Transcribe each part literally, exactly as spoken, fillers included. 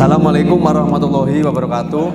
Assalamualaikum warahmatullahi wabarakatuh.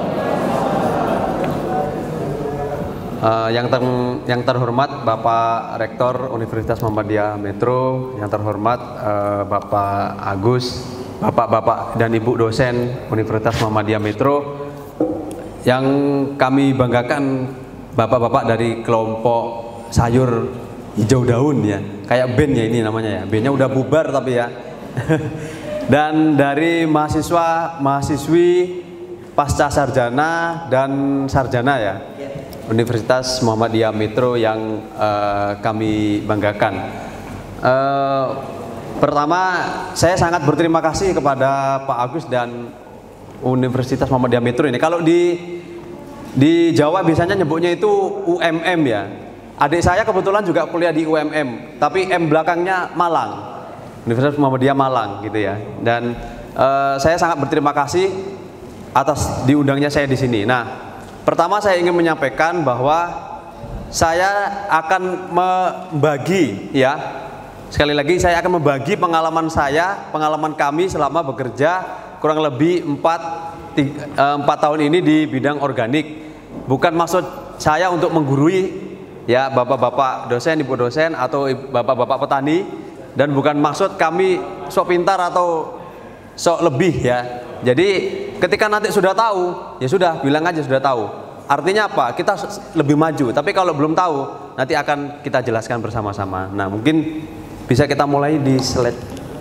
Uh, yang, ter yang terhormat Bapak Rektor Universitas Muhammadiyah Metro, yang terhormat uh, Bapak Agus, Bapak-bapak dan Ibu dosen Universitas Muhammadiyah Metro, yang kami banggakan Bapak-bapak dari kelompok sayur hijau daun ya, kayak band ya ini namanya ya, bandnya udah bubar tapi ya. Dan dari mahasiswa, mahasiswi pasca sarjana dan sarjana ya, Universitas Muhammadiyah Metro yang uh, kami banggakan. Uh, pertama, saya sangat berterima kasih kepada Pak Agus dan Universitas Muhammadiyah Metro ini. Kalau di di Jawa biasanya nyebutnya itu U M M ya. Adik saya kebetulan juga kuliah di U M M, tapi M belakangnya Malang. Universitas Muhammadiyah Malang gitu ya. Dan uh, saya sangat berterima kasih atas diundangnya saya di sini. Nah, pertama saya ingin menyampaikan bahwa saya akan membagi ya, sekali lagi saya akan membagi pengalaman saya, pengalaman kami selama bekerja kurang lebih empat tahun ini di bidang organik. Bukan maksud saya untuk menggurui ya bapak-bapak dosen, ibu dosen atau bapak-bapak petani, dan bukan maksud kami sok pintar atau sok lebih ya. Jadi ketika nanti sudah tahu, ya sudah bilang aja sudah tahu. Artinya apa? Kita lebih maju. Tapi kalau belum tahu, nanti akan kita jelaskan bersama-sama. Nah, mungkin bisa kita mulai di slide.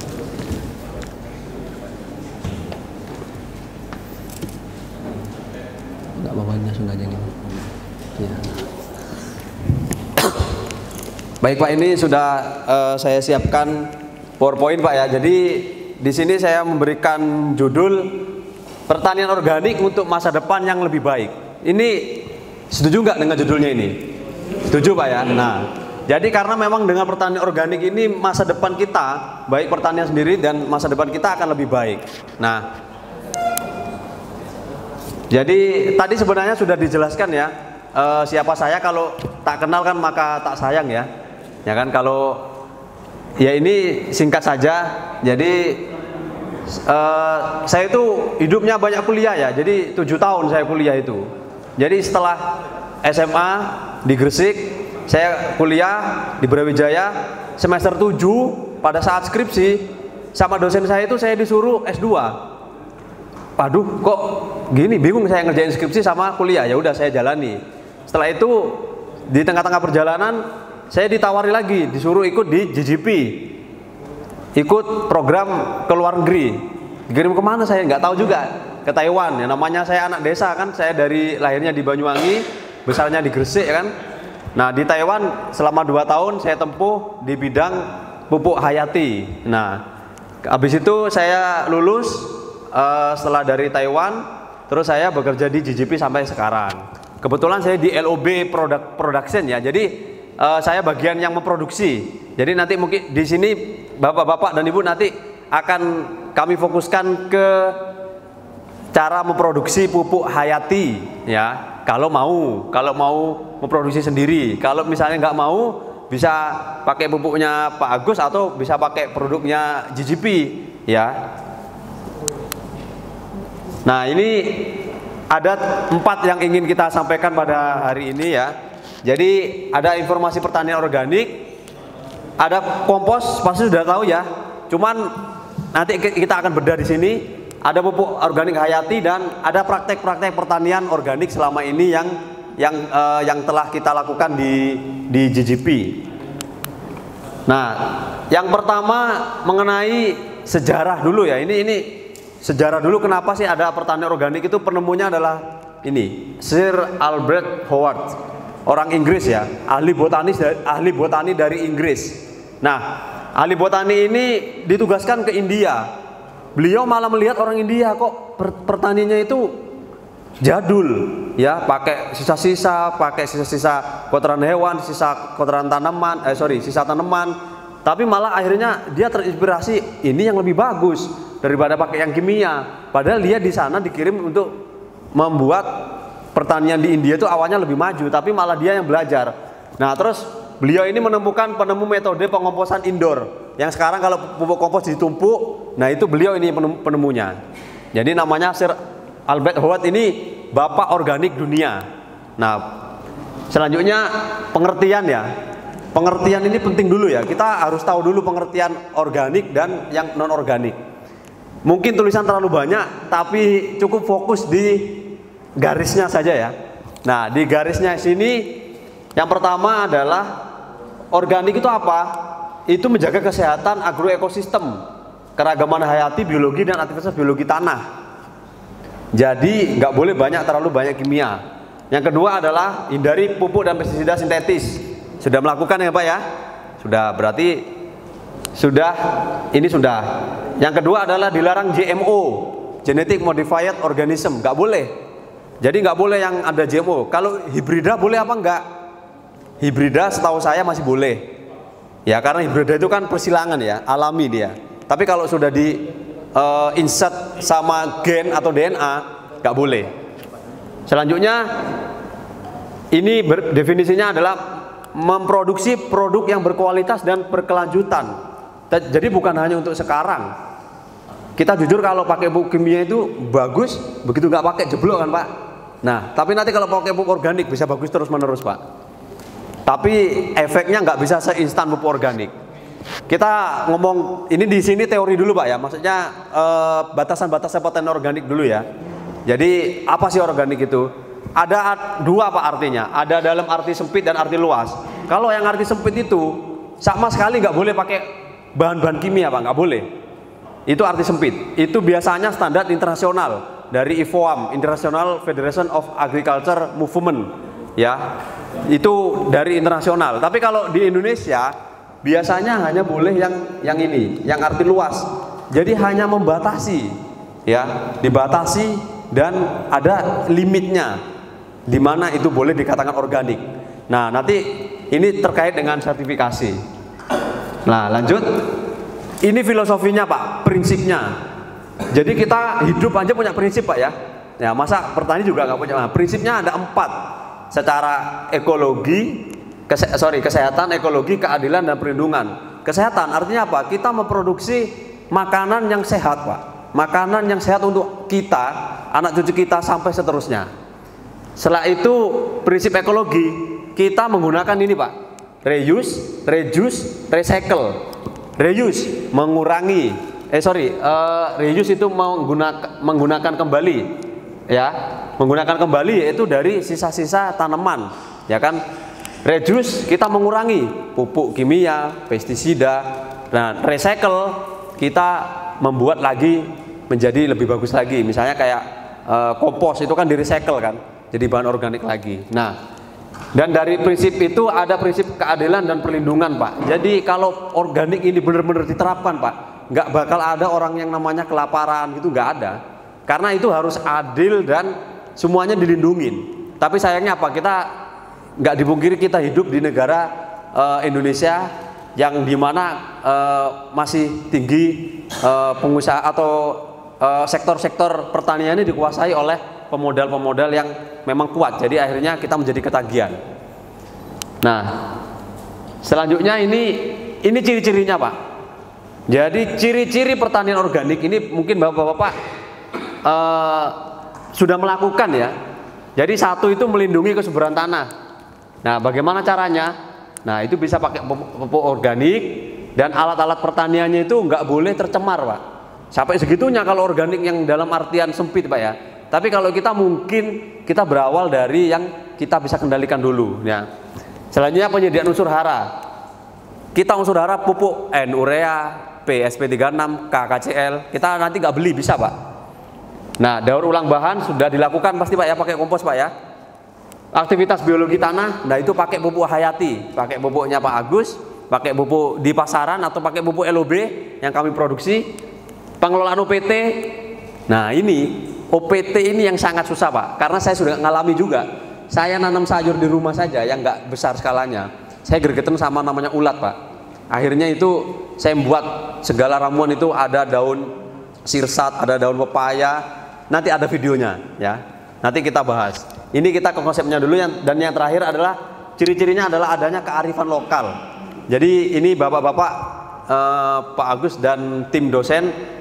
Enggak bawahnya sudah aja gini. Ya. Baik Pak, ini sudah uh, saya siapkan PowerPoint Pak ya. Jadi di sini saya memberikan judul pertanian organik untuk masa depan yang lebih baik. Ini setuju nggak dengan judulnya ini? Setuju Pak ya? Nah, jadi karena memang dengan pertanian organik ini masa depan kita, baik pertanian sendiri dan masa depan kita akan lebih baik. Nah, jadi tadi sebenarnya sudah dijelaskan ya, uh, siapa saya, kalau tak kenal kan maka tak sayang ya. Ya kan, kalau ya ini singkat saja. Jadi uh, saya itu hidupnya banyak kuliah ya. Jadi tujuh tahun saya kuliah itu. Jadi setelah S M A di Gresik, saya kuliah di Brawijaya semester tujuh. Pada saat skripsi sama dosen saya itu saya disuruh S dua. Waduh, kok gini, bingung saya ngerjain skripsi sama kuliah. Ya udah saya jalani. Setelah itu di tengah-tengah perjalanan saya ditawari lagi, disuruh ikut di J G P, ikut program ke luar negeri. Dikirim kemana saya nggak tahu juga, ke Taiwan. Ya namanya saya anak desa kan, saya dari lahirnya di Banyuwangi, besarnya di Gresik kan. Nah di Taiwan selama dua tahun saya tempuh di bidang pupuk hayati. Nah habis itu saya lulus uh, setelah dari Taiwan, terus saya bekerja di J G P sampai sekarang. Kebetulan saya di L O B Product Production ya, jadi Uh, saya bagian yang memproduksi. Jadi nanti mungkin di sini bapak-bapak dan ibu nanti akan kami fokuskan ke cara memproduksi pupuk hayati ya. Kalau mau, kalau mau memproduksi sendiri. Kalau misalnya nggak mau, bisa pakai pupuknya Pak Agus atau bisa pakai produknya J G P ya. Nah ini ada empat yang ingin kita sampaikan pada hari ini ya. Jadi ada informasi pertanian organik, ada kompos pasti sudah tahu ya. Cuman nanti kita akan bedah di sini. Ada pupuk organik hayati dan ada praktek-praktek pertanian organik selama ini yang yang uh, yang telah kita lakukan di di J G P. Nah, yang pertama mengenai sejarah dulu ya. Ini ini sejarah dulu kenapa sih ada pertanian organik itu, penemunya adalah ini Sir Albert Howard. Orang Inggris ya, ahli botanis, ahli botani dari Inggris. Nah, ahli botani ini ditugaskan ke India. Beliau malah melihat orang India kok pertaniannya itu jadul, ya, pakai sisa-sisa, pakai sisa-sisa kotoran hewan, sisa kotoran tanaman, eh sorry, sisa tanaman. Tapi malah akhirnya dia terinspirasi, ini yang lebih bagus daripada pakai yang kimia. Padahal dia di sana dikirim untuk membuat pertanian di India itu awalnya lebih maju, tapi malah dia yang belajar. Nah terus beliau ini menemukan penemu metode pengomposan indoor, yang sekarang kalau pupuk kompos ditumpuk, nah itu beliau ini penemunya. Jadi namanya Sir Albert Howard ini bapak organik dunia. Nah, selanjutnya pengertian ya. Pengertian ini penting dulu ya. Kita harus tahu dulu pengertian organik dan yang non organik. Mungkin tulisan terlalu banyak, tapi cukup fokus di garisnya saja ya. Nah, di garisnya sini yang pertama adalah organik itu apa? Itu menjaga kesehatan agroekosistem, keragaman hayati, biologi dan aktivitas biologi tanah. Jadi nggak boleh banyak terlalu banyak kimia. Yang kedua adalah hindari pupuk dan pestisida sintetis. Sudah melakukan ya Pak ya? Sudah, berarti sudah, ini sudah. Yang kedua adalah dilarang G M O, genetic modified organism, nggak boleh. Jadi nggak boleh yang ada G M O. Kalau hibrida boleh apa enggak? Hibrida setahu saya masih boleh. Ya karena hibrida itu kan persilangan ya, alami dia. Tapi kalau sudah di uh, insert sama gen atau D N A, nggak boleh. Selanjutnya ini ber, definisinya adalah memproduksi produk yang berkualitas dan berkelanjutan. Jadi bukan hanya untuk sekarang. Kita jujur kalau pakai pupuk kimia itu bagus, begitu nggak pakai jeblok kan Pak. Nah, tapi nanti kalau pakai pupuk organik bisa bagus terus menerus Pak. Tapi efeknya nggak bisa seinstan pupuk organik. Kita ngomong ini di sini teori dulu Pak ya, maksudnya eh, batasan-batasan potensi organik dulu ya. Jadi apa sih organik itu? Ada dua Pak artinya, ada dalam arti sempit dan arti luas. Kalau yang arti sempit itu sama sekali nggak boleh pakai bahan-bahan kimia Pak, nggak boleh. Itu arti sempit. Itu biasanya standar internasional dari I F O A M, International Federation of Agriculture Movement, ya. Itu dari internasional. Tapi kalau di Indonesia biasanya hanya boleh yang yang ini, yang arti luas. Jadi hanya membatasi, ya, dibatasi dan ada limitnya di mana itu boleh dikatakan organik. Nah, nanti ini terkait dengan sertifikasi. Nah, lanjut. Ini filosofinya Pak, prinsipnya. Jadi kita hidup aja punya prinsip Pak ya. Ya masa petani juga nggak punya. Nah, prinsipnya ada empat. Secara ekologi, kese sorry kesehatan, ekologi, keadilan dan perlindungan. Kesehatan artinya apa? Kita memproduksi makanan yang sehat Pak. Makanan yang sehat untuk kita, anak cucu kita sampai seterusnya. Setelah itu prinsip ekologi kita menggunakan ini Pak. Reuse, reduce, recycle. Reuse mengurangi, eh sorry, uh, reuse itu menggunakan menggunakan kembali, ya, menggunakan kembali yaitu dari sisa-sisa tanaman, ya kan. Reduce kita mengurangi pupuk kimia, pestisida, dan recycle kita membuat lagi menjadi lebih bagus lagi. Misalnya kayak uh, kompos itu kan di recycle kan, jadi bahan organik lagi. Nah. Dan dari prinsip itu ada prinsip keadilan dan perlindungan Pak. Jadi kalau organik ini benar-benar diterapkan Pak, nggak bakal ada orang yang namanya kelaparan gitu, nggak ada. Karena itu harus adil dan semuanya dilindungi. Tapi sayangnya apa? Kita nggak dipungkiri kita hidup di negara uh, Indonesia yang dimana uh, masih tinggi uh, pengusaha atau sektor-sektor uh, pertanian ini dikuasai oleh pemodal-pemodal yang memang kuat. Jadi akhirnya kita menjadi ketagihan. Nah, selanjutnya ini ini ciri-cirinya Pak. Jadi ciri-ciri pertanian organik ini mungkin bapak-bapak uh, sudah melakukan ya. Jadi satu itu melindungi kesuburan tanah. Nah, bagaimana caranya? Nah, itu bisa pakai pupuk organik dan alat-alat pertaniannya itu nggak boleh tercemar Pak. Sampai segitunya kalau organik yang dalam artian sempit Pak ya. Tapi kalau kita mungkin kita berawal dari yang kita bisa kendalikan dulu ya. Selanjutnya penyediaan unsur hara. Kita unsur hara pupuk N, urea, P, S P tiga puluh enam, K, K C L. Kita nanti nggak beli bisa Pak. Nah, daur ulang bahan sudah dilakukan pasti Pak ya, pakai kompos Pak ya. Aktivitas biologi tanah, nah itu pakai pupuk hayati, pakai pupuknya Pak Agus, pakai pupuk di pasaran atau pakai pupuk L O B yang kami produksi. Pengelolaan O P T. Nah, ini O P T ini yang sangat susah Pak, karena saya sudah ngalami juga. Saya nanam sayur di rumah saja yang nggak besar skalanya, saya gregetan sama namanya ulat Pak. Akhirnya itu saya membuat segala ramuan itu, ada daun sirsat, ada daun pepaya, nanti ada videonya ya, nanti kita bahas. Ini kita ke konsepnya dulu, yang, dan yang terakhir adalah ciri-cirinya adalah adanya kearifan lokal. Jadi ini bapak-bapak eh, Pak Agus dan tim dosen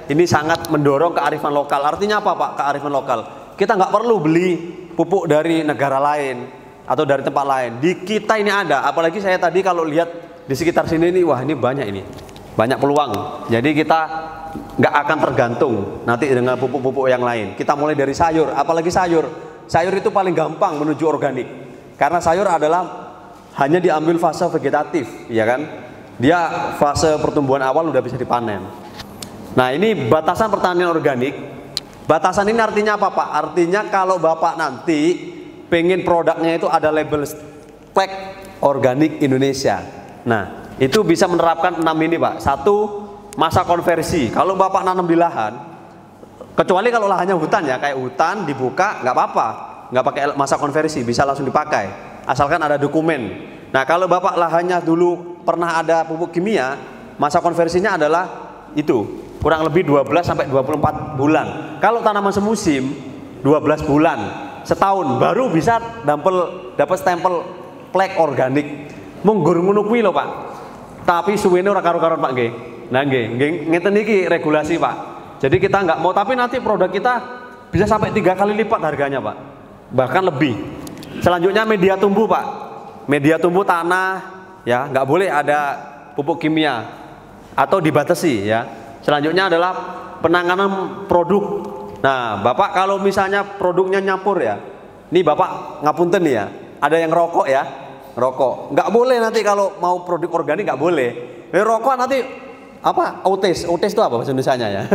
ini sangat mendorong kearifan lokal. Artinya apa Pak kearifan lokal? Kita nggak perlu beli pupuk dari negara lain atau dari tempat lain. Di kita ini ada, apalagi saya tadi kalau lihat di sekitar sini ini, wah ini banyak ini, banyak peluang. Jadi kita nggak akan tergantung nanti dengan pupuk-pupuk yang lain. Kita mulai dari sayur, apalagi sayur. Sayur itu paling gampang menuju organik, karena sayur adalah hanya diambil fase vegetatif, ya kan? Dia fase pertumbuhan awal udah bisa dipanen. Nah ini batasan pertanian organik. Batasan ini artinya apa Pak? Artinya kalau Bapak nanti pengen produknya itu ada label tag organik Indonesia. Nah itu bisa menerapkan enam ini Pak. Satu, masa konversi. Kalau Bapak nanam di lahan, kecuali kalau lahannya hutan ya, kayak hutan dibuka nggak apa-apa, nggak pakai masa konversi, bisa langsung dipakai asalkan ada dokumen. Nah kalau Bapak lahannya dulu pernah ada pupuk kimia, masa konversinya adalah itu kurang lebih dua belas sampai dua puluh empat bulan. Kalau tanaman semusim dua belas bulan, setahun baru bisa dampel dapat stempel flag organik. Munggur ngono kuwi lho Pak. Tapi suwene ora karo-karon Pak nggih. Nah nggih, nggih ngeten iki regulasi Pak. Jadi kita nggak mau, tapi nanti produk kita bisa sampai tiga kali lipat harganya Pak. Bahkan lebih. Selanjutnya media tumbuh Pak. Media tumbuh tanah ya, nggak boleh ada pupuk kimia atau dibatasi ya. Selanjutnya adalah penanganan produk. Nah Bapak kalau misalnya produknya nyampur ya, nih Bapak ngapunten nih ya, ada yang rokok ya, rokok nggak boleh nanti kalau mau produk organik nggak boleh. Ini rokok nanti apa? Otes, otes itu apa bahasa Indonesianya ya?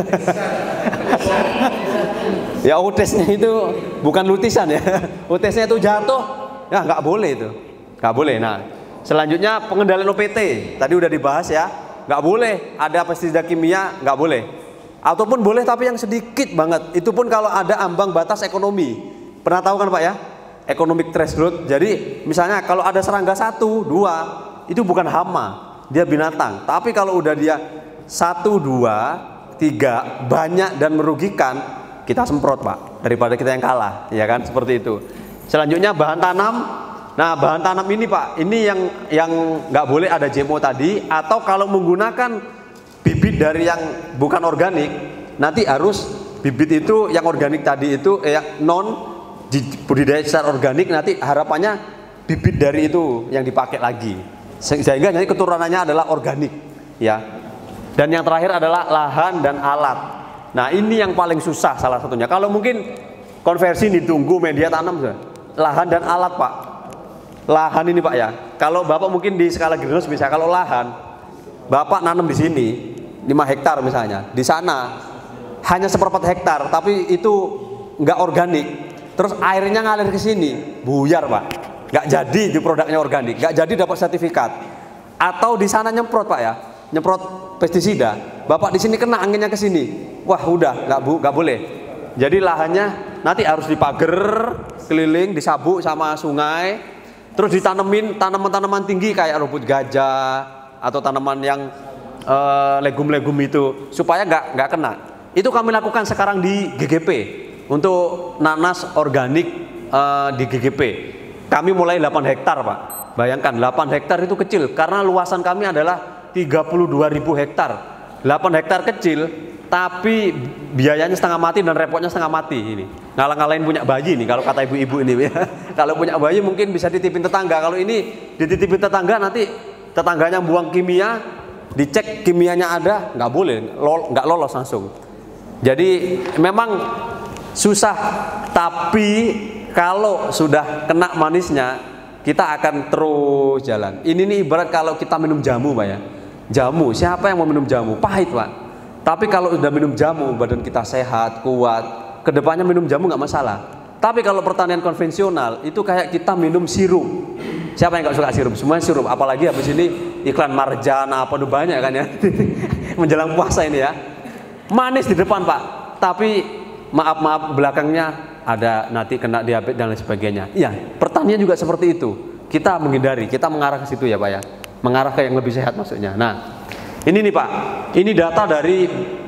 Ya otesnya itu bukan lutisan ya, otesnya itu jatuh, ya nggak boleh itu, nggak boleh. Nah selanjutnya pengendalian O P T, tadi udah dibahas ya, nggak boleh ada pestisida kimia, nggak boleh. Ataupun boleh tapi yang sedikit banget. Itu pun kalau ada ambang batas ekonomi. Pernah tahu kan Pak ya? Economic threshold. Jadi misalnya kalau ada serangga satu, dua, itu bukan hama, dia binatang. Tapi kalau udah dia satu, dua, tiga, banyak dan merugikan, kita semprot Pak, daripada kita yang kalah, ya kan? Seperti itu. Selanjutnya bahan tanam. Nah bahan tanam ini Pak, ini yang yang nggak boleh ada G M O tadi, atau kalau menggunakan bibit dari yang bukan organik, nanti harus bibit itu yang organik tadi itu eh, yang non budidaya secara organik, nanti harapannya bibit dari itu yang dipakai lagi, sehingga jadi keturunannya adalah organik ya. Dan yang terakhir adalah lahan dan alat. Nah ini yang paling susah salah satunya. Kalau mungkin konversi ditunggu media tanam, lahan dan alat Pak. Lahan ini Pak ya, kalau Bapak mungkin di skala greenhouse bisa, kalau lahan Bapak nanam di sini lima hektar misalnya, di sana hanya seperempat hektar, tapi itu nggak organik, terus airnya ngalir ke sini, buyar Pak, nggak jadi di produknya organik, nggak jadi dapat sertifikat. Atau di sana nyemprot Pak ya, nyemprot pestisida, Bapak di sini kena anginnya ke sini, wah udah nggak bu, nggak boleh. Jadi lahannya nanti harus dipager keliling, disabuk sama sungai. Terus ditanemin tanaman-tanaman tinggi kayak rumput gajah atau tanaman yang legum-legum uh, itu supaya nggak nggak kena. Itu kami lakukan sekarang di G G P untuk nanas organik uh, di G G P. Kami mulai delapan hektar Pak. Bayangkan delapan hektar itu kecil karena luasan kami adalah tiga puluh dua ribu hektar. delapan hektar kecil tapi biayanya setengah mati dan repotnya setengah mati ini. Ngalang-ngalain punya bayi nih kalau kata ibu-ibu ini. Kalau punya bayi mungkin bisa dititipin tetangga. Kalau ini dititipin tetangga nanti tetangganya buang kimia, dicek kimianya ada, nggak boleh, lol, nggak lolos langsung. Jadi memang susah, tapi kalau sudah kena manisnya kita akan terus jalan. Ini nih ibarat kalau kita minum jamu Pak ya. Jamu, siapa yang mau minum jamu? Pahit Pak. Tapi kalau udah minum jamu, badan kita sehat, kuat, kedepannya minum jamu nggak masalah. Tapi kalau pertanian konvensional itu kayak kita minum sirup. Siapa yang nggak suka sirup? Semuanya sirup. Apalagi habis ini iklan Marjana apa tuh banyak kan ya. Menjelang puasa ini ya. Manis di depan Pak. Tapi maaf-maaf belakangnya ada nanti kena diabetes dan lain sebagainya. Iya, pertanian juga seperti itu. Kita menghindari, kita mengarah ke situ ya Pak ya. Mengarah ke yang lebih sehat maksudnya. Nah, ini nih Pak, ini data dari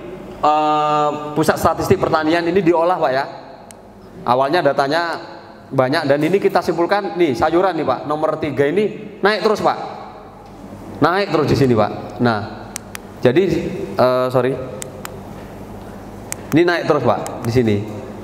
uh, Pusat Statistik Pertanian, ini diolah Pak ya. Awalnya datanya banyak dan ini kita simpulkan nih sayuran nih Pak, nomor tiga ini naik terus Pak, naik terus di sini Pak. Nah, jadi uh, sorry, Ini naik terus Pak di sini.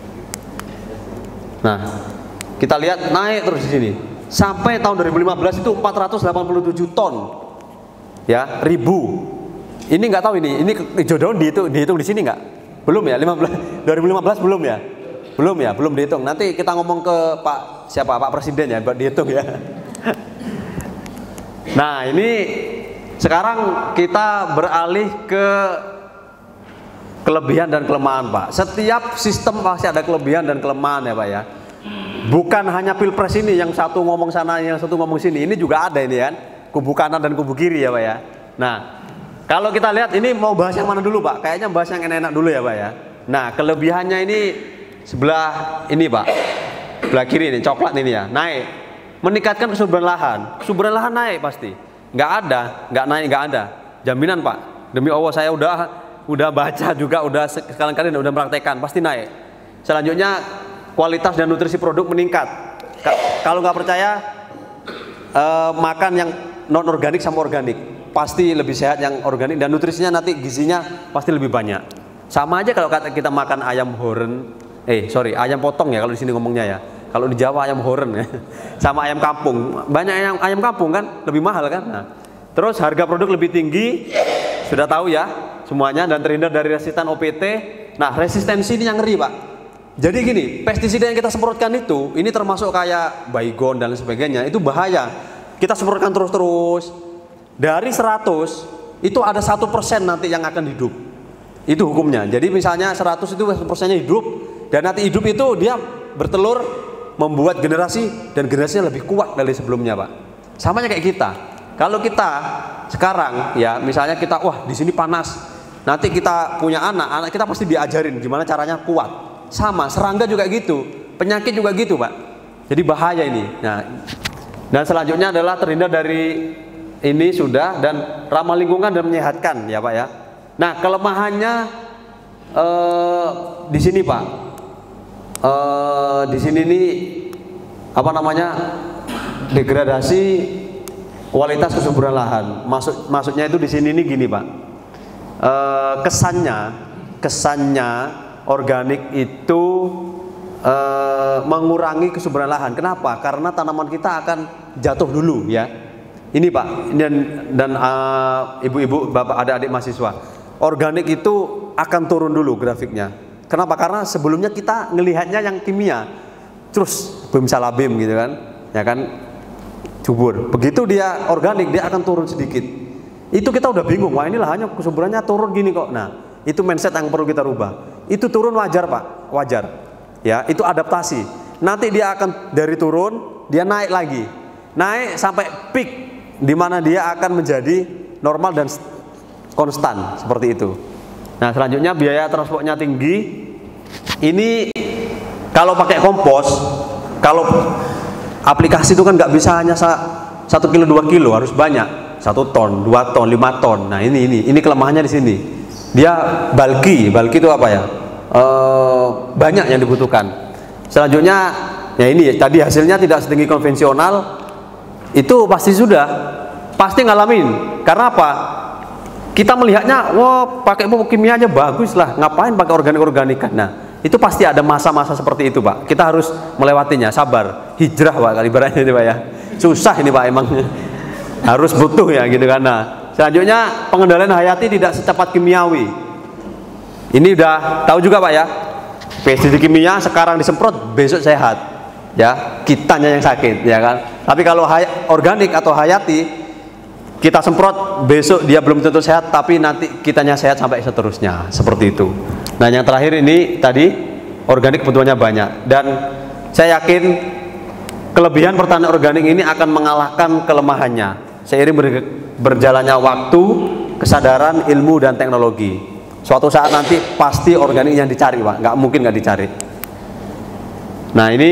Nah, kita lihat naik terus di sini. Sampai tahun dua ribu lima belas itu empat ratus delapan puluh tujuh ton. Ya, ribu. Ini nggak tahu ini, ini hijau daun dihitung, dihitung di sini nggak? Belum ya, lima belas, dua ribu lima belas belum ya? Belum ya, belum dihitung. Nanti kita ngomong ke Pak siapa, Pak Presiden ya, buat dihitung ya. Nah, ini sekarang kita beralih ke kelebihan dan kelemahan Pak. Setiap sistem pasti ada kelebihan dan kelemahan ya Pak ya. Bukan hanya pilpres ini yang satu ngomong sana, yang satu ngomong sini. Ini juga ada ini kan, kubu kanan dan kubu kiri ya Pak ya. Nah, kalau kita lihat ini mau bahas yang mana dulu Pak? Kayaknya bahas yang enak-enak dulu ya Pak ya. Nah, kelebihannya ini sebelah ini Pak, sebelah kiri ini, coklat ini ya, naik. Meningkatkan kesuburan lahan. Kesuburan lahan naik pasti. Nggak ada, nggak naik, nggak ada. Jaminan Pak. Demi Allah saya udah udah baca juga, udah sekali-kali udah mempraktekkan, pasti naik. Selanjutnya kualitas dan nutrisi produk meningkat. Kalau nggak percaya, eh, makan yang non organik sama organik, pasti lebih sehat yang organik, dan nutrisinya nanti gizinya pasti lebih banyak. Sama aja kalau kita makan ayam horen, eh sorry ayam potong ya kalau di sini ngomongnya ya. Kalau di Jawa ayam horen ya, sama ayam kampung. Banyak ayam ayam kampung kan lebih mahal kan. Nah, terus harga produk lebih tinggi, sudah tahu ya semuanya, dan terhindar dari resisten O P T. Nah, resistensi ini yang ngeri Pak. Jadi gini, pestisida yang kita semprotkan itu, ini termasuk kayak baygon dan sebagainya, itu bahaya. Kita semprotkan terus-terus. Dari seratus, itu ada satu persen nanti yang akan hidup. Itu hukumnya. Jadi misalnya seratus itu satu persennya hidup, dan nanti hidup itu dia bertelur, membuat generasi, dan generasinya lebih kuat dari sebelumnya Pak. Sama kayak kita. Kalau kita sekarang ya, misalnya kita, wah di sini panas, nanti kita punya anak, anak kita pasti diajarin gimana caranya kuat. Sama, serangga juga gitu, penyakit juga gitu Pak. Jadi bahaya ini. Nah, dan selanjutnya adalah terhindar dari ini sudah, dan ramah lingkungan dan menyehatkan ya Pak ya. Nah, kelemahannya eh, di sini Pak. Eh, di sini nih apa namanya, degradasi kualitas kesuburan lahan. Maksud maksudnya itu di sini nih gini Pak. Eh, kesannya kesannya organik itu eh, mengurangi kesuburan lahan. Kenapa? Karena tanaman kita akan jatuh dulu ya. Ini Pak, dan dan ibu-ibu, uh, bapak, adik-adik mahasiswa, organik itu akan turun dulu grafiknya. Kenapa? Karena sebelumnya kita ngelihatnya yang kimia, terus bim salabim gitu kan, ya kan, subur. Begitu dia organik, dia akan turun sedikit. Itu kita udah bingung, wah ini lahannya kesuburannya turun gini kok. Nah, itu mindset yang perlu kita rubah. Itu turun wajar Pak, wajar. Ya, itu adaptasi. Nanti dia akan dari turun, dia naik lagi, naik sampai peak, di mana dia akan menjadi normal dan konstan seperti itu. Nah, selanjutnya biaya transportnya tinggi. Ini kalau pakai kompos, kalau aplikasi itu kan nggak bisa hanya satu kilo dua kilo, harus banyak, satu ton, dua ton, lima ton. Nah ini ini ini kelemahannya di sini. Dia bulky, bulky itu apa ya? E, banyak yang dibutuhkan. Selanjutnya, ya ini tadi hasilnya tidak setinggi konvensional. Itu pasti sudah, pasti ngalamin. Karena apa? Kita melihatnya, wah pakai pupuk kimia aja bagus lah, ngapain pakai organik-organikan? Nah, itu pasti ada masa-masa seperti itu Pak. Kita harus melewatinya, sabar, hijrah Pak, kali ibaratnya itu Pak ya. Susah ini Pak emang, harus butuh ya gitu kan. Nah, selanjutnya pengendalian hayati tidak secepat kimiawi. Ini udah tahu juga Pak ya. Pestisida kimia sekarang disemprot, besok sehat. Ya, kitanya yang sakit ya kan. Tapi kalau organik atau hayati, kita semprot, besok dia belum tentu sehat, tapi nanti kitanya sehat sampai seterusnya, seperti itu. Nah, yang terakhir ini tadi organik kebutuhannya banyak, dan saya yakin kelebihan pertanian organik ini akan mengalahkan kelemahannya seiring berjalannya waktu, kesadaran, ilmu, dan teknologi. Suatu saat nanti pasti organik yang dicari Pak, nggak mungkin nggak dicari. Nah, ini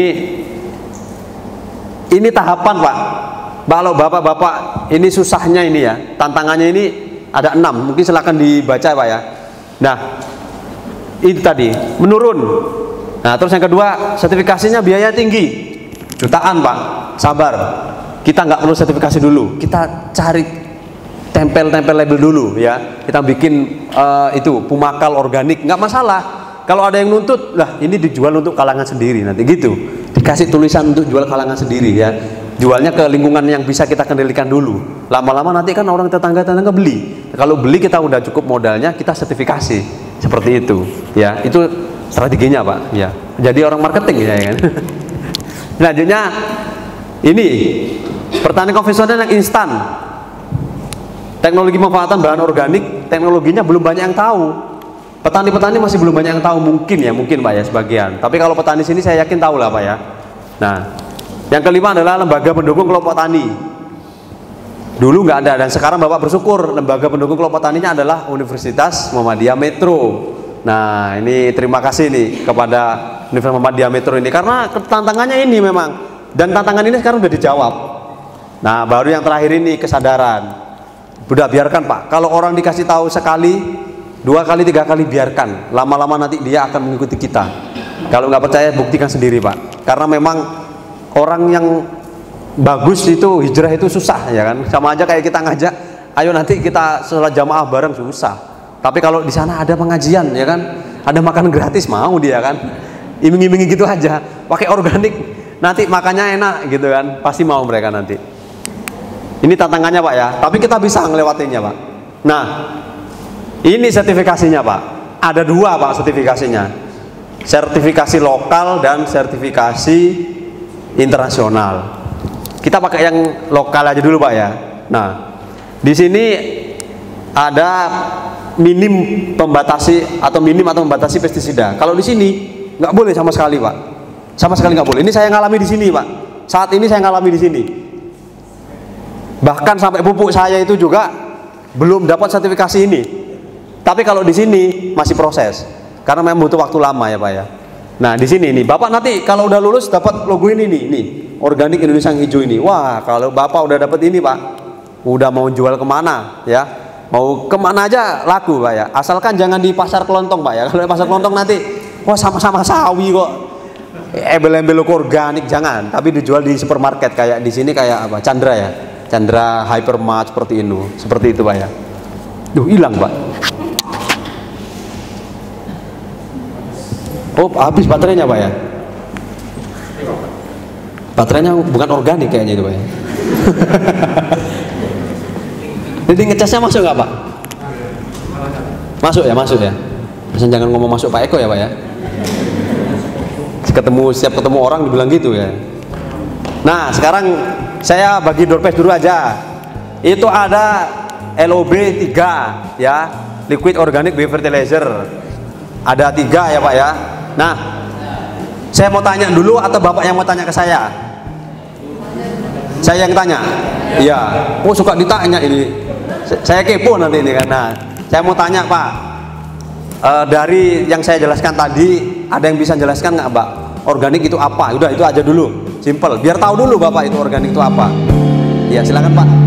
ini tahapan Pak. Kalau bapak-bapak ini susahnya ini ya, tantangannya ini ada enam, mungkin silahkan dibaca Pak ya. Nah, itu tadi menurun. Nah, terus yang kedua, sertifikasinya biaya tinggi, jutaan Pak. Sabar, kita nggak perlu sertifikasi dulu, kita cari tempel-tempel label dulu ya. Kita bikin uh, itu Pumakal organik, nggak masalah. Kalau ada yang nuntut, lah ini dijual untuk kalangan sendiri nanti gitu. Dikasih tulisan untuk jual kalangan sendiri ya. Jualnya ke lingkungan yang bisa kita kendalikan dulu. Lama-lama nanti kan orang tetangga-tetangga beli. Kalau beli kita udah cukup modalnya, kita sertifikasi. Seperti itu. Ya, itu strateginya, Pak. Ya. Jadi orang marketing ya kan. Selanjutnya ini pertanian konvensional yang instan. Teknologi pemanfaatan bahan organik, teknologinya belum banyak yang tahu. Petani-petani masih belum banyak yang tahu, mungkin ya, mungkin Pak ya sebagian. Tapi kalau petani sini saya yakin tahu lah Pak ya. Nah, yang kelima adalah lembaga pendukung kelompok tani. Dulu nggak ada dan sekarang Bapak bersyukur lembaga pendukung kelompok taninya adalah Universitas Muhammadiyah Metro. Nah, ini terima kasih nih kepada Universitas Muhammadiyah Metro ini karena tantangannya ini memang, dan tantangan ini sekarang sudah dijawab. Nah, baru yang terakhir ini kesadaran. Udah biarkan Pak, kalau orang dikasih tahu sekali, dua kali, tiga kali biarkan. Lama-lama nanti dia akan mengikuti kita. Kalau nggak percaya buktikan sendiri Pak. Karena memang orang yang bagus itu hijrah itu susah ya kan. Sama aja kayak kita ngajak, ayo nanti kita sholat jamaah bareng, susah. Tapi kalau di sana ada pengajian ya kan, ada makanan gratis, mau dia kan. Iming-imingi gitu aja, pakai organik, nanti makannya enak gitu kan, pasti mau mereka nanti. Ini tantangannya Pak ya, tapi kita bisa ngelewatinya Pak. Nah, ini sertifikasinya Pak. Ada dua Pak sertifikasinya. Sertifikasi lokal dan sertifikasi internasional. Kita pakai yang lokal aja dulu Pak ya. Nah, di sini ada minim pembatasi atau minim atau membatasi pestisida. Kalau di sini nggak boleh sama sekali Pak. Sama sekali nggak boleh. Ini saya ngalami di sini Pak. Saat ini saya ngalami di sini. Bahkan sampai pupuk saya itu juga belum dapat sertifikasi ini. Tapi kalau di sini masih proses. Karena memang butuh waktu lama ya Pak ya. Nah di sini nih Bapak nanti kalau udah lulus dapat logo ini nih, nih organik Indonesia yang hijau ini. Wah kalau Bapak udah dapat ini Pak, udah mau jual kemana ya? Mau kemana aja laku Pak ya. Asalkan jangan di pasar kelontong Pak ya. Kalau di pasar kelontong nanti, wah sama-sama sawi kok. Embel-embel logo organik jangan. Tapi dijual di supermarket kayak di sini kayak apa? Chandra ya. Chandra, Hypermart seperti itu, seperti itu Pak ya. Duh hilang Pak. Oh habis baterainya Pak ya. Baterainya bukan organik kayaknya itu Pak ya. Jadi ngecasnya masuk nggak Pak? Masuk ya, masuk ya. Pesan jangan ngomong masuk Pak Eko ya Pak ya. Ketemu setiap ketemu orang dibilang gitu ya. Nah sekarang saya bagi door prize dulu aja. Itu ada L O B tiga ya, liquid organic biofertilizer. Ada tiga ya Pak ya. Nah saya mau tanya dulu atau Bapak yang mau tanya ke saya? Saya yang tanya. Iya. Oh suka ditanya ini. Saya kepo nanti ini kan. Nah saya mau tanya Pak, e, dari yang saya jelaskan tadi ada yang bisa jelaskan nggak Pak? Organik itu apa? Udah itu aja dulu. Simple, biar tahu dulu Bapak itu organik itu apa. Ya silakan Pak.